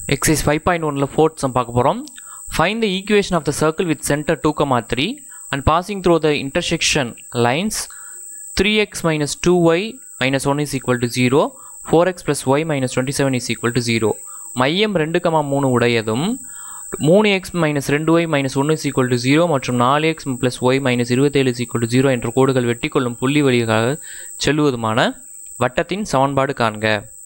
Exercise 5.1 fourth sum பார்க்க போறோம். Find the equation of the circle with center 2, 3 and passing through the intersection lines 3x minus 2y minus 1 is equal to 0, 4x plus y minus 27 is equal to 0. மையம் 2, 3 உடையதும் 3x minus 2y minus 1 is equal to 0 மற்றும் 4x plus y minus 27 is equal to 0 என்ற கோடுகள் வெட்டிக்கொள்ளும் புள்ளி வழியாக செல்லுவதுமான வட்டத்தின் சமன்பாடு காண்க.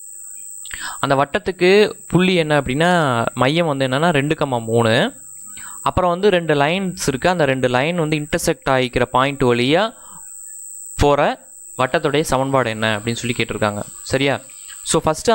அந்த வட்டத்துக்கு புள்ளி என்ன அப்படின்னா மையம் வந்து என்னன்னா 2, 3. அப்புறம் வந்து ரெண்டு லைன்ஸ் இருக்குது. அந்த ரெண்டு லைன் வந்து இன்டர்செக்ட் ஆகிக்கிற பாயிண்ட் வழியாக போகிற வட்டத்துடைய சமன்பாடு என்ன அப்படின்னு சொல்லி கேட்டிருக்காங்க. சரியா? ஸோ ஃபஸ்ட்டு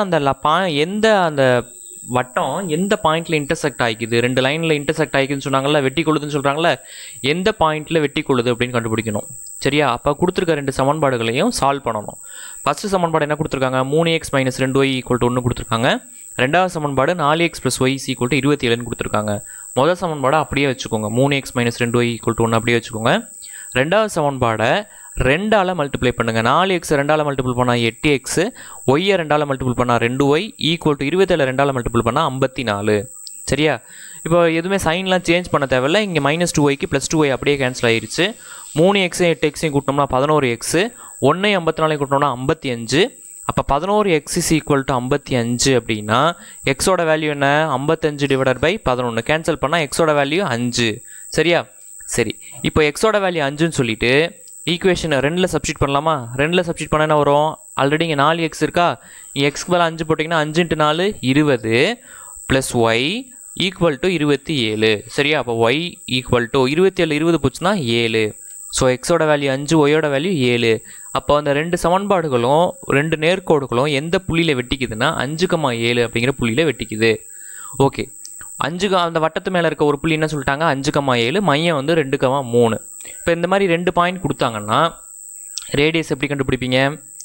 அந்த வட்டம் எந்த பாயிண்டில் இன்டர்செக்ட் ஆகிக்குது, ரெண்டு லைனில் இன்டர்செக்ட் ஆகிக்குதுன்னு சொன்னாங்கல்ல, வெட்டி கொள்ளுதுன்னு சொல்கிறாங்களே, எந்த பாயிண்ட்டில் வெட்டி கொள்ளுது அப்படின்னு கண்டுபிடிக்கணும். சரியா? அப்போ கொடுத்துருக்க ரெண்டு சமன்பாடுகளையும் சால்வ் பண்ணணும். ஃபஸ்ட்டு சமன்பாடு என்ன கொடுத்துருக்காங்க, 3x minus 2y equal to 1 கொடுத்துருக்காங்க. ரெண்டாவது சமன்பாடு 4x plus y equal to 27 கொடுத்துருக்காங்க. முதல் சமன்பாடை அப்படியே வச்சுக்கோங்க, 3x minus 2y equal to 1 அப்படியே வச்சுக்கோங்க. ரெண்டாவது சமன்பாடை 2ஆல் மல்டிப்ளை பண்ணுங்கள். 4x 2ஆல் மல்டிபிள் பண்ணால் 8x, ஒய்யை 2ஆல் மல்டிபிள் பண்ணால் 2y ஈக்குவல் டு 27 2ஆல் மல்டிபிள் பண்ணால் 54. சரியா? இப்போ எதுவுமே சைன்லாம் சேஞ்ச் பண்ண தேவையில்லை. இங்கே மைனஸ் 2yக்கு ப்ளஸ் 2y அப்படியே கேன்சல் ஆகிடுச்சு. 3x 8x கூட்டினோம்னா 11x, 1 54 கூட்டினோம்னா 55. அப்போ 11x இஸ் ஈக்குவல் டு 55 அப்படின்னா எக்ஸோட வேல்யூ என்ன, 55 டிவைடட் பை 11. கேன்சல் பண்ணால் எக்ஸோட வேல்யூ 5. சரியா? சரி, இப்போ எக்ஸோட வேல்யூ 5ன்னு சொல்லிவிட்டு ஈக்குவேஷன் 2ல் சப்ஸ்டிட் பண்ணலாமா? 2ல் சப்ஸ்டிட் பண்ண என்ன வரும், ஆல்ரெடி இங்கே 4x இருக்கா, எக்ஸ்க்கு மேலே 5 போட்டிங்கன்னா 5 × 4 20 ப்ளஸ் ஒய் ஈக்குவல் டு 27. சரியா? அப்போ ஒய் ஈக்குவல் டு 27 20 போச்சுன்னா 7. ஸோ எக்ஸோட வேல்யூ 5, ஒய்யோட வேல்யூ 7. அப்போ அந்த ரெண்டு சமன்பாடுகளும் ரெண்டு நேர்கோடுகளும் எந்த புள்ளியில் வெட்டிக்குதுன்னா 5,7 அப்படிங்கிற புள்ளியில் வெட்டிக்குது. ஓகே, அந்த வட்டத்து மேலே இருக்க ஒரு புள்ளி என்ன சொல்லிட்டாங்க, 5,7, மையம் வந்து 2,3. இப்போ இந்த மாதிரி ரெண்டு பாயிண்ட் கொடுத்தாங்கன்னா ரேடியஸ் எப்படி கண்டுபிடிப்பீங்க?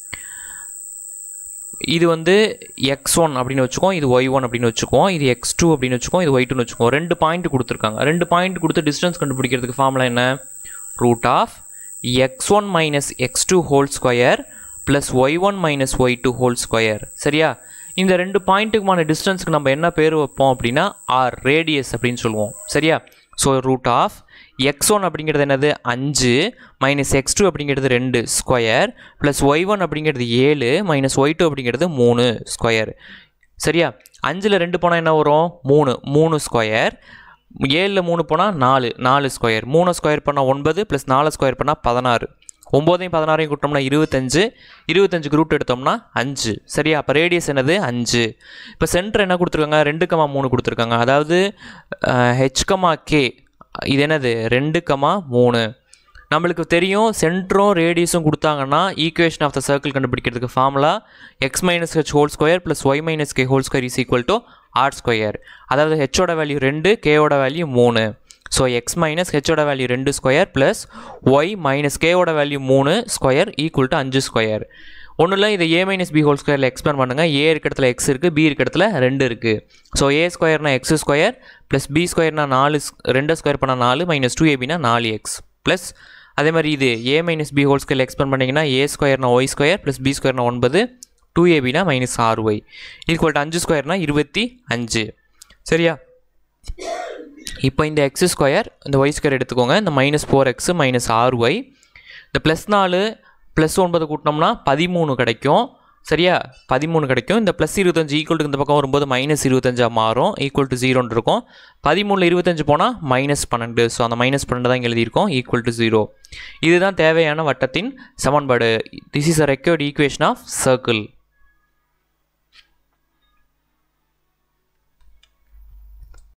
இது வந்து x1 அப்படின்னு வச்சுக்கோம், இது y1 அப்படின்னு வச்சுக்கோம், இது x2 அப்படின்னு வச்சுக்கோம், இது y2ன்னு வச்சுக்கோம். ரெண்டு பாயிண்ட் கொடுத்துருக்காங்க. ரெண்டு பாயிண்ட் கொடுத்து டிஸ்டன்ஸ் கண்டுபிடிக்கிறதுக்கு ஃபார்முலா என்ன, root of x1 minus x2 whole square plus y1 minus y2 whole square. சரியா? இந்த ரெண்டு பாயிண்ட்டுக்குமான டிஸ்டன்ஸுக்கு நம்ம என்ன பேர் வைப்போம் அப்படின்னா ஆர், ரேடியஸ் அப்படின்னு சொல்லுவோம். சரியா? ஸோ ரூட் ஆஃப் x1 அப்படிங்கிறது என்னது 5 மைனஸ் x2 அப்படிங்கிறது 2 ஸ்கொயர் ப்ளஸ் y1 அப்படிங்கிறது 7 மைனஸ் y2 அப்படிங்கிறது 3 ஸ்கொயர். சரியா? 5ல் 2 போனால் என்ன வரும், 3 ஸ்கொயர். 7ல் 3 போனால் 4 ஸ்கொயர். 3 ஸ்கொயர் பண்ணால் 9 ப்ளஸ் 4 ஸ்கொயர் பண்ணால் 16. 9ஐயும் 16ஐயும் கூட்டோம்னா 25. 25க்கு ரூட் எடுத்தோம்னா 5. சரியா? அப்போ ரேடியஸ் என்னது 5. இப்போ சென்டர் என்ன கொடுத்துருக்காங்க, 2,3 கொடுத்துருக்காங்க. அதாவது h,k இது என்னது 2,3. நம்மளுக்கு தெரியும் சென்டரும் ரேடியஸும் கொடுத்தாங்கன்னா ஈக்குவேஷன் ஆஃப் த சர்க்கிள் கண்டுபிடிக்கிறதுக்கு formula x minus h whole square plus y minus k whole square is equal to R square. அதாவது ஹெச்சோட வேல்யூ 2, கேவோட வேல்யூ 3. ஸோ எக்ஸ் மைனஸ் ஹெச்சோட value 2 square plus Y minus கேவோட value 3 square equal to 5 square. ஒன்றும் இல்லை, இதை a minus B whole ஸ்கொயரில் expand பண்ணுங்கள். ஏ இருக்க இடத்துல எக்ஸ் இருக்குது, பி இருக்க இடத்துல 2 இருக்குது. ஸோ ஏ ஸ்கொயர்னா எக்ஸ் ஸ்கொயர் ப்ளஸ் பி ஸ்கொயர்னா 4, 2 ஸ்கொயர் பண்ணால் 4 மைனஸ் 2ab4x ப்ளஸ் அதே மாதிரி இது a மைனஸ் பி ஹோல் ஸ்கொயரில் எக்ஸ்பேண்ட் பண்ணிங்கன்னா ஏ ஸ்கொயர்னா ஒய் ஸ்கொயர் ப்ளஸ் பி ஸ்கொயர்னா 9, 2ab minus 6y equal to 5 ஸ்கொயர்னா 25. சரியா? இப்போ இந்த எக்ஸ் ஸ்கொயர் இந்த ஒய் ஸ்கொயர் எடுத்துக்கோங்க. இந்த மைனஸ் 4x மைனஸ் 6y, இந்த ப்ளஸ் 4 ப்ளஸ் 9 கூட்டினோம்னா 13 கிடைக்கும். சரியா? 13 கிடைக்கும். இந்த ப்ளஸ் 25 ஈக்குவல் டு இந்த பக்கம் வரும்போது மைனஸ் 25 மாறும், ஈக்குவல் டு 0 இருக்கும். 13ல் 25 போனால் மைனஸ் 12. ஸோ அந்த மைனஸ் 12 தான் எழுதியிருக்கோம், ஈக்குவல் டு 0. இதுதான் தேவையான வட்டத்தின் சமன்பாடு. This is a required equation of circle.